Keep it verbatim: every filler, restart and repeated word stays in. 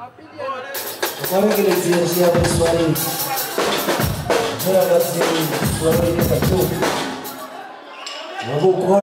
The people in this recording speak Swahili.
Kami siap-siap bersuara. Saya akan suara ini satu. Aku